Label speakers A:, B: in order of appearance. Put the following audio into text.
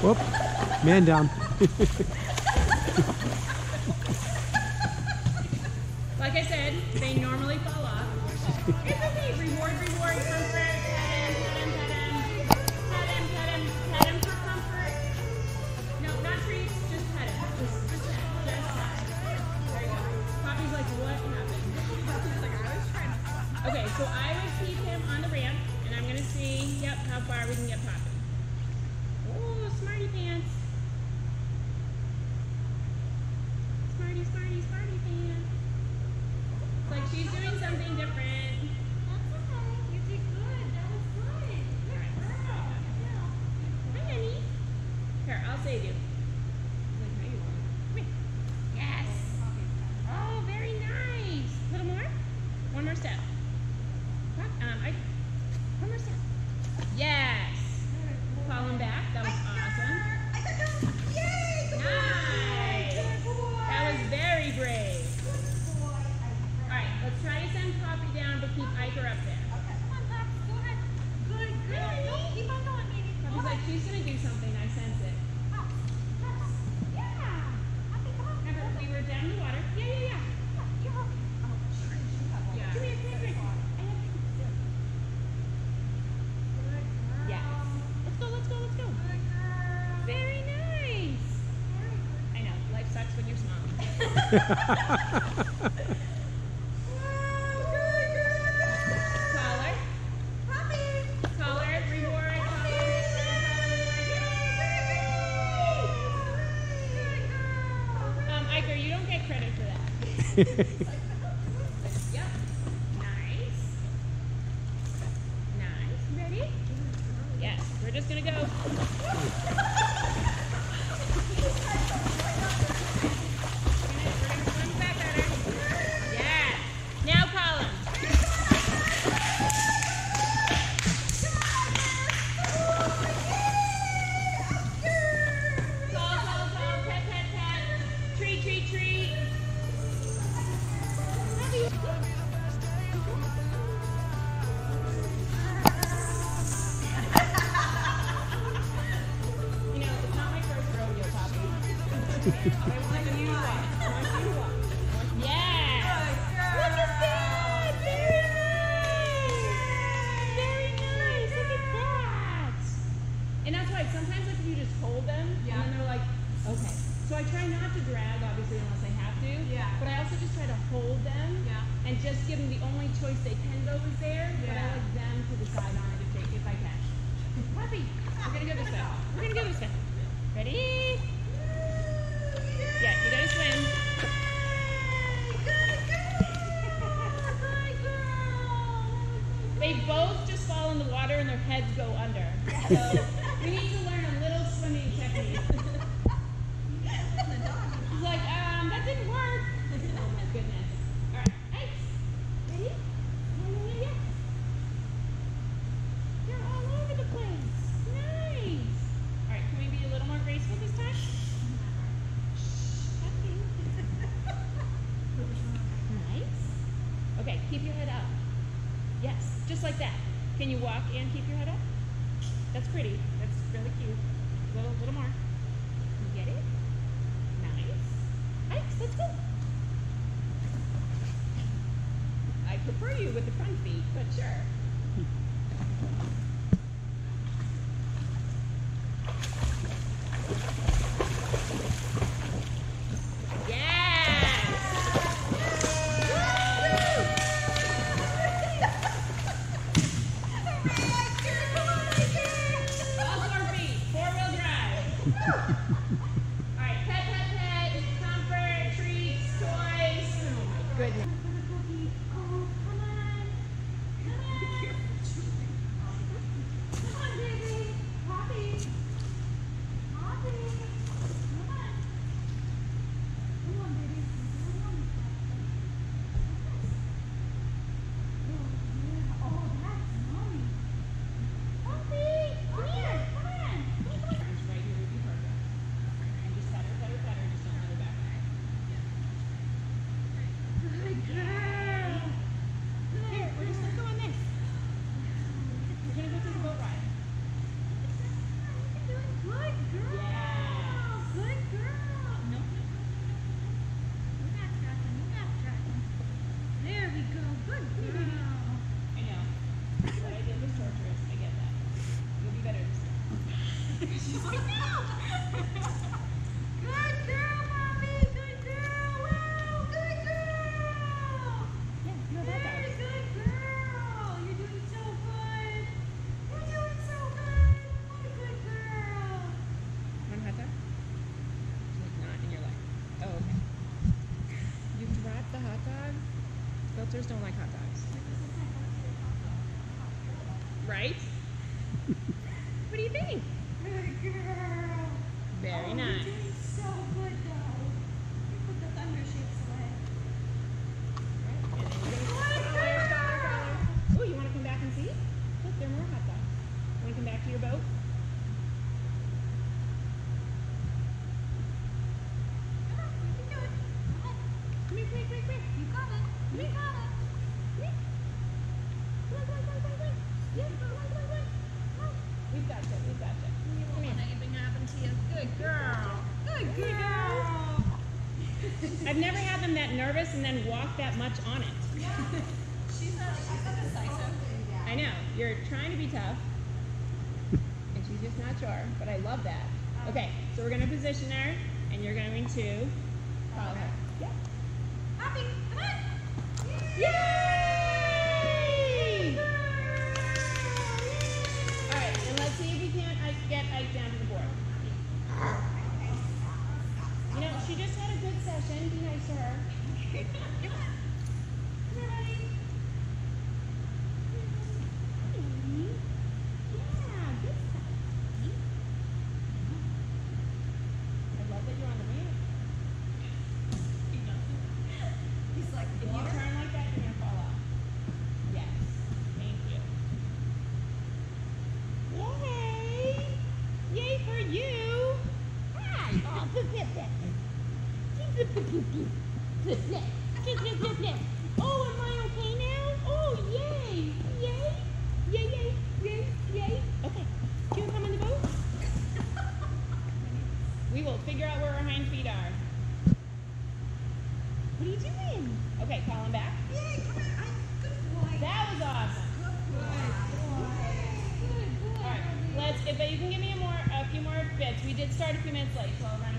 A: Whoop. Man down.
B: Like I said, they normally fall off. It's okay. Reward, reward, comfort. Pet him, pet him, pet him. Pet him, pet him, pet him for comfort. No, not treats, just pet him. Just pet him. Just pet him. There you go. Poppy's like, what happened? Poppy's like, I was trying to. Okay, so I would keep him on the ramp, and I'm going to see, yep, how far we can get Poppy. Oh, smarty pants. Smarty, smarty, smarty pants. It's like she's doing something different.
C: That's okay. You did good. That was good. Good girl.
B: Hi, honey. Here, I'll save you. Like, no, you won't. Come here. Yes. Oh, very nice. A little more? One more step. One more step. Yes. Call him back. That was awesome.
C: Yay!
B: Nice. That was very brave. All right, let's try to send Poppy down, but keep Iker up there.
C: Okay, come on, Pops. Go ahead. Good girl. No, keep on going, baby.
B: Poppy's like, she's going to do something. I sense it.
C: Pops. Pops. Yeah. Poppy, come on.
B: Remember, we were down in the water. Yeah.
C: You're okay. Oh, sure.
B: Yeah. Come here, come here. I have to do.
C: Good girl.
B: Yes. Let's go, let's go, let's go.
C: Good girl.
B: Very nice.
C: Very good.
B: I know, life sucks when you're small.
C: Good girl.
B: Collar,
C: Poppy.
B: collar, reward, collar. Iker, you don't get credit for that. Yep. Nice. Nice. Ready? Yes, we're just gonna go. We're gonna swim back at her. Yeah. Now call him. Call, pet, pet, pet. Treat, treat, treat. You know, it's not my first rodeo, Poppy. I want you to walk. I want you to walk. Yes! Look at that! Very nice! Very nice! Look at that! And that's why sometimes like if you just hold them, and then they're like, okay. So I try not to drag, obviously, unless I have to.
C: Yeah.
B: But I also just try to hold them and just give them the only choice they can go is there. But I like them to decide on it if I can. Poppy, we're gonna go this way. We're gonna go this way. Ready? Yeah, you gotta swim. They both just fall in the water and their heads go under. So we need to learn a little swimming technique. He's like, that didn't work. Oh my goodness. All right, Ice. Ready? Yeah. You're all over the place. Nice. All right, can we be a little more graceful this time? Nice. Okay, keep your head up. Yes, just like that. Can you walk and keep your head up? That's pretty. That's really cute. Little more. You get it? Nice. Ike's, let's go. I prefer you with the front feet, but sure. Alright, pet, comfort, treats, toys. Oh my goodness.
C: Oh, come on. Come on.
B: Realtors don't like hot dogs. Right? What do you think?
C: Good girl.
B: Very
C: Oh,
B: nice.
C: You're doing so good, though. You put the thunder shapes away.
B: Oh, you want to come back and see? Look, there are more hot dogs. Want to come back to your boat?
C: Come on, you can do it. Come on.
B: Come here, come here, come here, come here.
C: You got it. You got it.
B: Come on, come on, come on, come on, come on. Yeah, come on, come on, come on. Come on. We've got you, we've got you.
C: You won't let anything happen to you. Good girl. Good
B: There you
C: girl.
B: I've never had them that nervous and then walk that much on it.
C: Yeah. She's a decisive.
B: I know, you're trying to be tough, and she's just not sure, but I love that. Okay, so we're going to position her, and you're going to follow her. Yeah.
C: Happy. Come on.
B: Yay! All right, and let's see if we can't get Ike down to the board. You know, she just had a good session. Be nice to her.
C: Come on. Come on, buddy.
B: Yeah, good stuff. I love that you're on the wheel.
C: He's like,
B: If you turn like that, you're gonna fall off. Yes. Thank you. Yay! Yay for you! Hi! Oh, flip, flip, flip. Flip, flip, flip, flip. Flip, flip. Flip, flip, flip, flip. Oh, am I okay now? Oh, yay! Yay! Yay, yay, yay, yay. Okay. Can you come on the boat? We will figure out where our hind feet are. What are you doing? Okay, call him back.
C: yay, come on. Good boy.
B: That was awesome.
C: Good boy.
B: All right, let's. If you can give me a few more bits. We did start a few minutes late, so I'll run